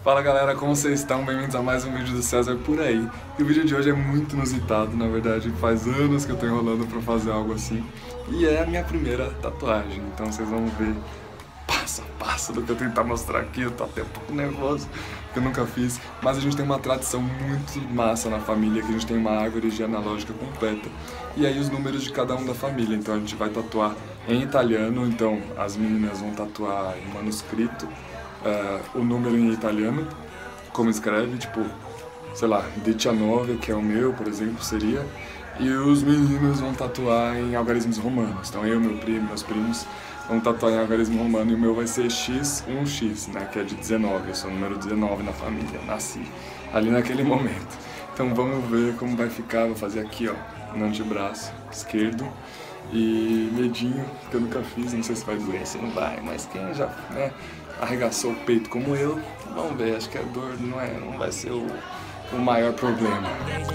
Fala galera, como vocês estão? Bem-vindos a mais um vídeo do César por aí. E o vídeo de hoje é muito inusitado, na verdade faz anos que eu tô enrolando pra fazer algo assim. E é a minha primeira tatuagem, então vocês vão ver passo a passo do que eu tentar mostrar aqui. Eu tô até um pouco nervoso, porque eu nunca fiz. Mas a gente tem uma tradição muito massa na família, que a gente tem uma árvore genealógica completa. E aí os números de cada um da família, então a gente vai tatuar em italiano, então as meninas vão tatuar em manuscrito. O número em italiano, como escreve, tipo, sei lá, 19, que é o meu, por exemplo, seria. E os meninos vão tatuar em algarismos romanos. Então eu, meu primo, meus primos vão tatuar em algarismo romano e o meu vai ser X1X, né, que é de 19. Eu sou o número 19 na família, nasci ali naquele momento. Então vamos ver como vai ficar. Vou fazer aqui, ó, no antebraço esquerdo. E medinho, que eu nunca fiz, não sei se vai doer, se não vai, mas quem já, né, arregaçou o peito como eu, vamos ver, acho que a dor não vai ser o maior problema.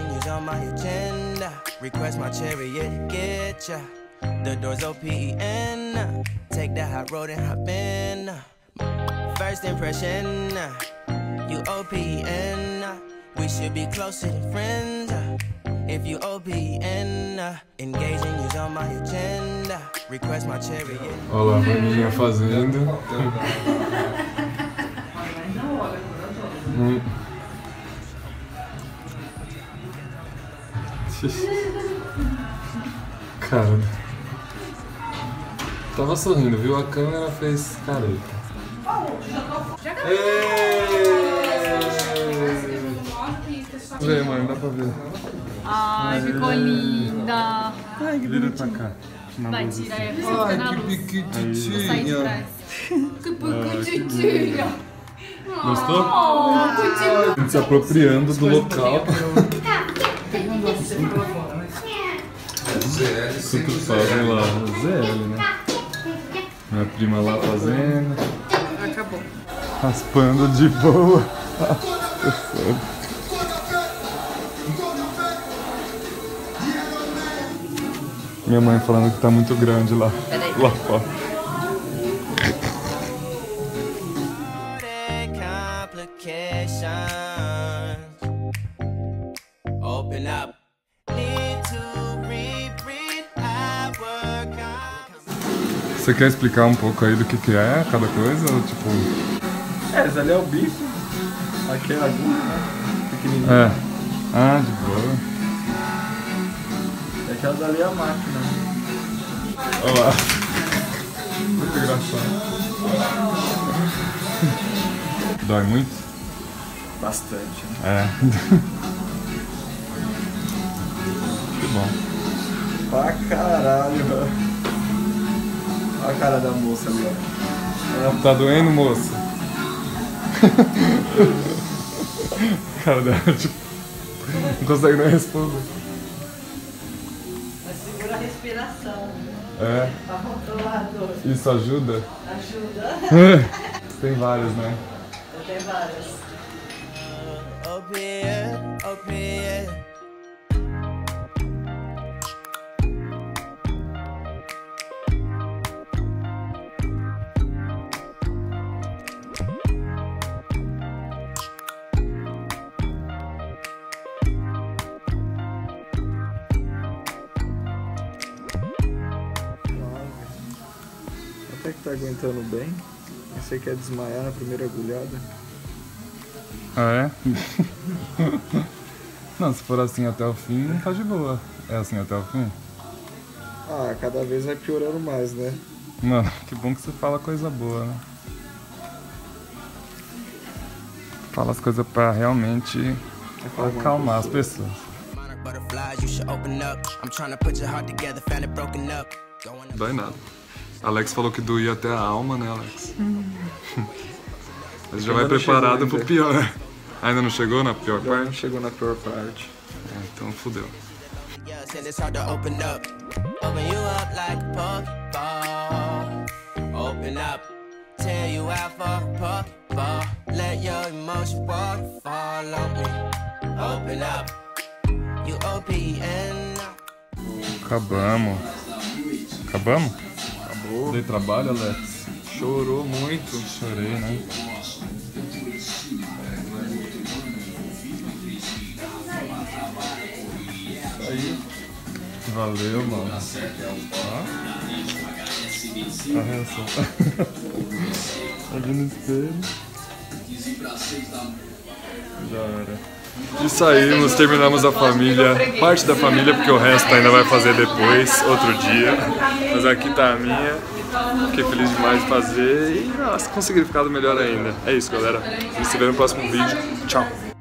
We should be closer than friends. If you OPN, engaging is on my agenda. Request my chariot. Olha lá, a Vaninha fazendo. Cara, tava sorrindo, viu? A câmera fez careta. Vê, mãe, dá pra ver. Ai, ficou linda. Ai, vira pra cá. Vai, tira aí, fica na luz. Que Sai de trás. Que pequititinha. Gostou? Oh, A gente se apropriando do local. Tudo fazem lá, ZL, né? Minha prima lá fazendo. acabou. Raspando de boa. Minha mãe falando que tá muito grande lá. Lá fora. Você quer explicar um pouco aí do que é cada coisa? Ou tipo... esse ali é o bico, aqui é a agulha, né? Pequenininho. É. Ah, de boa. E aquela dali é a máquina. Olha lá. Muito engraçado. Dói muito? Bastante. É. Que bom. Pra caralho, velho. Olha a cara da moça ali, ó. Tá doendo, moça? Cara dela, tipo, não consegue nem responder. Mas segura a respiração. É? Pra controlar a dor. Isso ajuda? Ajuda. Tem vários, né? Tem várias. Até que tá aguentando bem. Você quer desmaiar na primeira agulhada? Ah, é? Não, se for assim até o fim, tá de boa. É assim até o fim? Ah, cada vez vai piorando mais, né? Mano, que bom que você fala coisa boa, né? Fala as coisas pra realmente acalmar as pessoas. Dói nada. Alex falou que doía até a alma, né, Alex? Mas já vai preparado pro pior. Ainda não chegou na pior parte? Não chegou na pior parte. É, então fudeu. Acabamos. Acabamos? Acabou. Dei trabalho, Alex? Chorou muito. Chorei, né? Valeu, mano. Arreação. Ali no espelho. Já era. E saímos, terminamos a família, parte da família, porque o resto ainda vai fazer depois, outro dia. Mas aqui tá a minha. Fiquei feliz demais de fazer e nossa, consegui ficar melhor ainda. É isso, galera. A gente se vê no próximo vídeo. Tchau.